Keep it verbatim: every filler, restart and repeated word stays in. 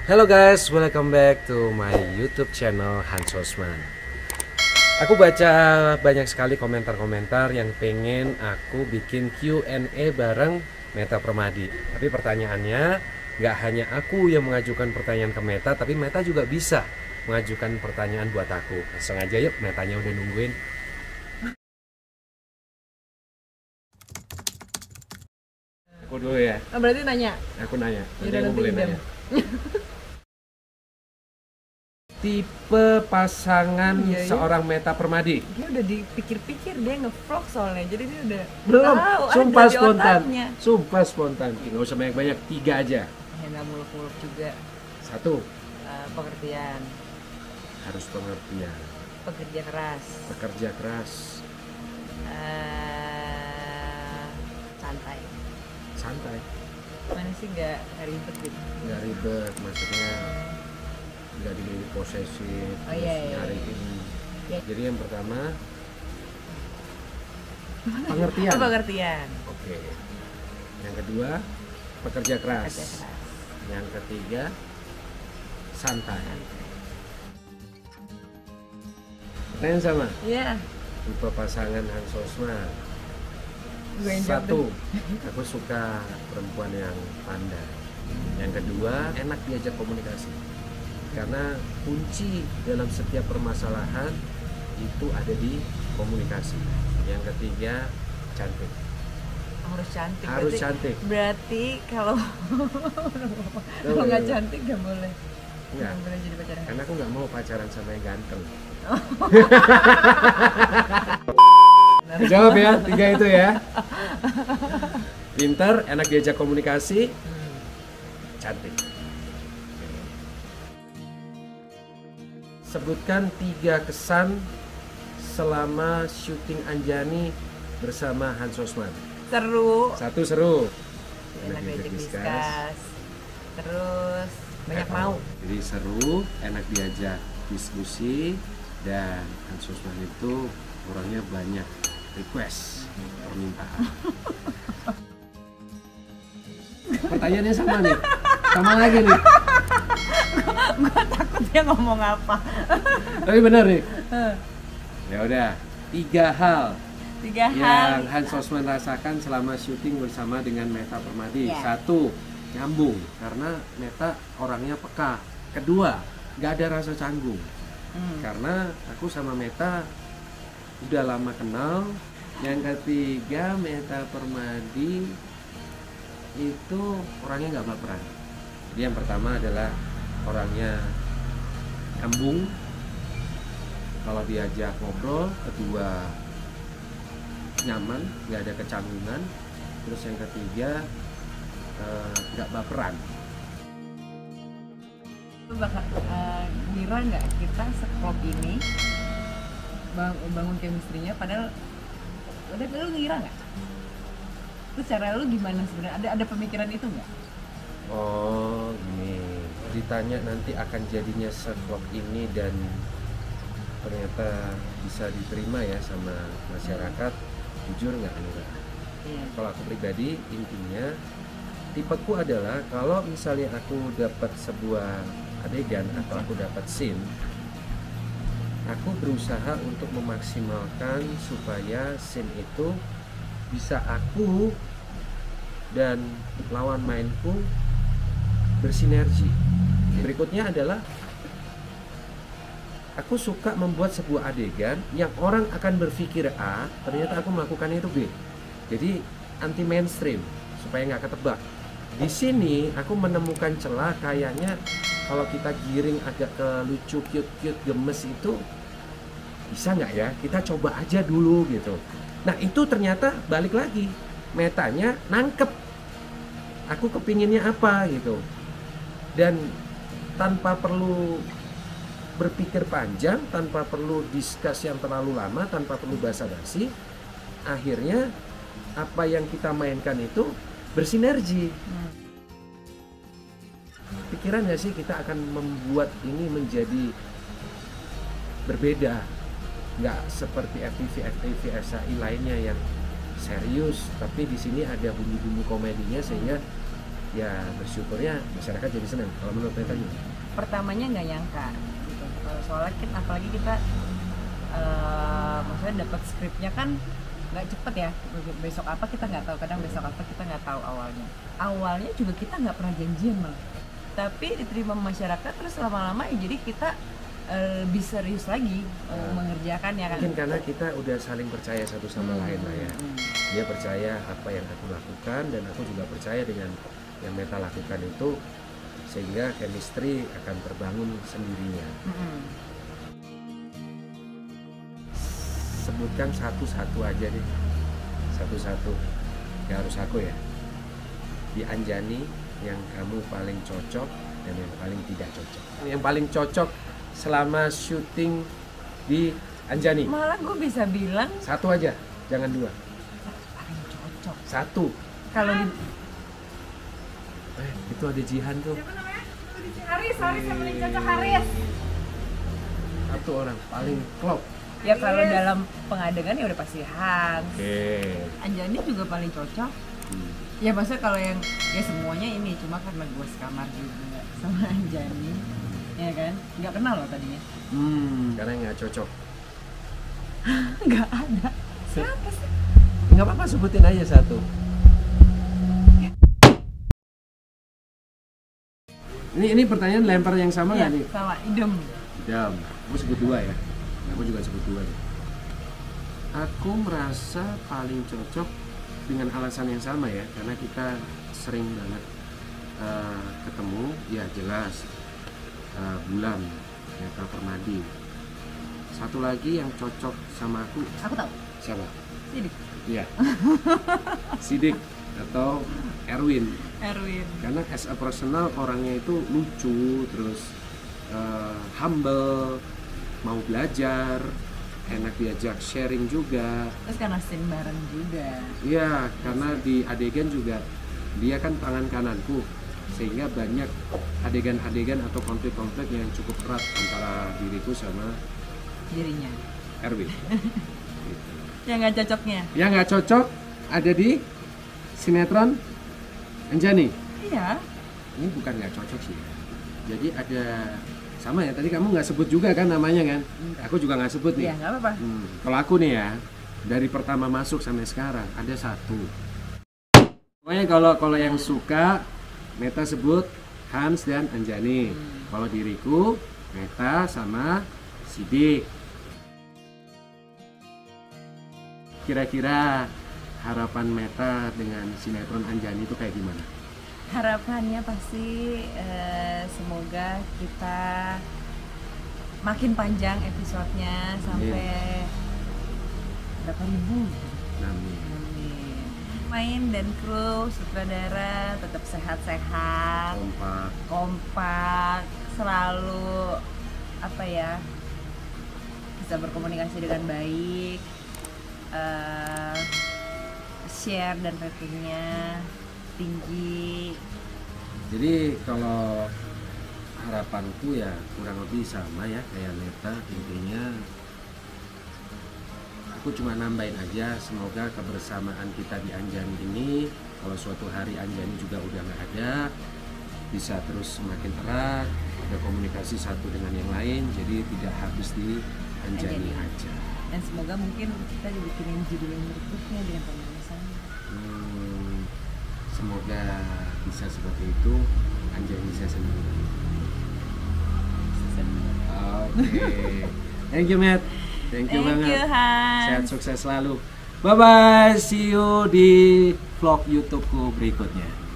Hello guys, welcome back to my YouTube channel Hans Hosman. Aku baca banyak sekali komentar-komentar yang pengen aku bikin Q and A bareng Meta Permadi. Tapi pertanyaannya, nggak hanya aku yang mengajukan pertanyaan ke Meta, tapi Meta juga bisa mengajukan pertanyaan buat aku. Langsung aja yuk, Metanya udah nungguin. Aku dulu ya. Oh, berarti nanya. Aku nanya. Yaudah, Nanti aku nanti boleh idem. nanya. Tipe pasangan Iya, iya. seorang Meta Permadi. Dia udah dipikir-pikir, dia nge-vlog soalnya. Jadi dia udah Belum, tahu, sumpah ada di spontan. otaknya. Sumpah spontan. Nggak usah banyak-banyak, tiga aja. Ya nggak muluk-muluk juga. Satu, Eh, pengertian, harus pengertian, pekerja keras, pekerja keras, eh, santai. santai, Mana sih nggak ribet gitu? nggak ribet, maksudnya nggak dimiliki posesif, Oh, terus iya, iya, nyariin. iya. Jadi yang pertama, pengertian. Oh, pengertian. Oke. Yang kedua, pekerja keras. Pekerja keras. Yang ketiga, santai. Pertanyaan sama. Iya. Tipe pasangan Hans Hosman. Gue yang jawab Satu, aku suka perempuan yang pandai. Yang kedua, enak diajak komunikasi. Karena kunci dalam setiap permasalahan itu ada di komunikasi. Yang ketiga, cantik. Oh, harus cantik. Harus berarti, cantik. Berarti kalau kalau nggak cantik nggak boleh. Enggak. Nggak boleh jadi pacaran. Karena aku nggak mau pacaran sama yang ganteng. Jawab ya, tiga itu ya. Pinter, enak diajak komunikasi, cantik. Sebutkan tiga kesan selama syuting Anjani bersama Hans Hosman. Seru. Satu, seru. Enak diajak diskus. Terus banyak mau. Jadi seru, enak diajak diskusi, dan Hans Hosman itu orangnya banyak request, permintaan. Pertanyaannya sama nih, sama lagi nih. Gue takut dia ngomong apa. Tapi benar nih. Ya udah, tiga hal Tiga hal. yang Hans Hosman rasakan selama syuting bersama dengan Meta Permadi. Ya. Satu, nyambung karena Meta orangnya peka. Kedua, nggak ada rasa canggung Hmm. karena aku sama Meta udah lama kenal. Yang ketiga, Meta Permadi itu orangnya nggak baperan. Jadi yang pertama adalah orangnya nyambung kalau diajak ngobrol. Kedua, nyaman, nggak ada kecanggungan. Terus yang ketiga, eh, nggak baperan. Lu bakal eh, ngira nggak kita seklop ini bang, bangun chemistry-nya padahal udah lu ngira nggak? Terus cara lu gimana sebenarnya? Ada ada pemikiran itu nggak? Oh gini, ditanya nanti akan jadinya seklop ini dan ternyata bisa diterima ya sama masyarakat, jujur nggak enggak. Iya. Kalau aku pribadi, intinya tipeku adalah kalau misalnya aku dapat sebuah adegan atau aku dapat scene, aku berusaha untuk memaksimalkan supaya scene itu bisa aku dan lawan mainku bersinergi. Berikutnya adalah aku suka membuat sebuah adegan yang orang akan berpikir A, ternyata aku melakukan itu B. Jadi anti mainstream supaya nggak ketebak. Di sini aku menemukan celah, kayaknya kalau kita giring agak ke lucu, cute-cute, gemes itu bisa nggak ya? Kita coba aja dulu gitu. Nah itu ternyata balik lagi, Metanya nangkep aku kepinginnya apa gitu. Dan tanpa perlu berpikir panjang, tanpa perlu diskus yang terlalu lama, tanpa perlu basa-basi, akhirnya apa yang kita mainkan itu bersinergi. Hmm. Pikiran nggak sih kita akan membuat ini menjadi berbeda, nggak seperti F T V F T V S A I lainnya yang serius, tapi di sini ada bumbu-bumbu komedinya sehingga ya bersyukurnya masyarakat jadi senang. Kalau menurut Meta gimana? Pertamanya nggak nyangka gitu. Kalau soalnya kita, apalagi kita uh, maksudnya dapat skripnya kan nggak cepet ya, besok apa kita nggak tahu, kadang besok apa kita nggak tahu awalnya awalnya juga kita nggak pernah janjian malah, tapi diterima masyarakat terus lama-lama ya jadi kita uh, lebih serius lagi uh, mengerjakan ya kan. Mungkin karena kita udah saling percaya satu sama hmm. lain lah ya. hmm. Dia percaya apa yang aku lakukan dan aku juga percaya dengan yang Meta lakukan itu, sehingga chemistry akan terbangun sendirinya. hmm. Sebutkan satu-satu aja deh, satu-satu, gak harus aku ya. Di Anjani yang kamu paling cocok dan yang paling tidak cocok. Yang paling cocok selama syuting di Anjani. Malah gue bisa bilang satu aja, jangan dua. Paling cocok. Satu. Kalau di eh itu ada Jihan tuh. Siapa namanya? Haris, Haris yang paling cocok Haris. Satu orang paling klop. Ya kalau yes. dalam pengadegan ya udah pasti Hans. Oke. Okay. Anjani juga paling cocok. Hmm. Ya maksudnya kalau yang ya semuanya ini cuma karena gue sekamar juga sama Anjani, ya kan? Nggak kenal loh tadinya. Hmm. Karena nggak cocok. Nggak ada. Siapa sih? Nggak apa-apa, sebutin aja satu. Ini ini pertanyaan lempar yang sama nggak ya, nih? Sama, idem. Idem. Aku sebut dua ya. Aku juga sebut dua ya. Aku merasa paling cocok dengan alasan yang sama ya, karena kita sering banget uh, ketemu. Ya jelas uh, Bulan, Meta Permadi. Satu lagi yang cocok sama aku. Aku tahu. Siapa? Sidik. Iya. Sidik atau Erwin. Erwin. Karena as a personal orangnya itu lucu, terus uh, humble, mau belajar, enak diajak sharing juga. Terus karena scene bareng juga. Iya, karena di adegan juga dia kan tangan kananku, sehingga banyak adegan-adegan atau konflik-konflik yang cukup erat antara diriku sama dirinya Erwin. Gitu. Yang nggak cocoknya? Yang nggak cocok ada di sinetron Anjani. Iya. Ini bukan nggak cocok sih. Jadi ada sama ya, tadi kamu nggak sebut juga kan namanya kan? Enggak. Aku juga nggak sebut nih. Iya, nggak apa-apa. Hmm, kalau aku nih ya, dari pertama masuk sampai sekarang ada satu. Pokoknya kalau kalau yang suka Meta sebut Hans dan Anjani. Hmm. Kalau diriku Meta sama Sidik. Kira-kira harapan Meta dengan sinetron Anjani itu kayak gimana? Harapannya pasti eh, semoga kita makin panjang episodenya sampai berapa ribu. Amin. Amin. Main dan kru sutradara tetap sehat-sehat, Kompak. kompak, selalu apa ya, bisa berkomunikasi dengan baik, uh, share dan ratingnya tinggi. Jadi kalau harapanku ya kurang lebih sama ya kayak Meta, intinya aku cuma nambahin aja, semoga kebersamaan kita di Anjani ini kalau suatu hari Anjani juga udah nggak ada, bisa terus semakin erat, ada komunikasi satu dengan yang lain, jadi tidak habis di Anjani, Anjani. aja. Dan semoga mungkin kita dibikinin judul yang berikutnya dengan pembahasan. Hmm, semoga bisa seperti itu, Anjani season dua. Oke, okay. Thank you Matt, thank you thank banget. You, Hans. Sehat sukses selalu. Bye bye, see you di vlog YouTubeku berikutnya.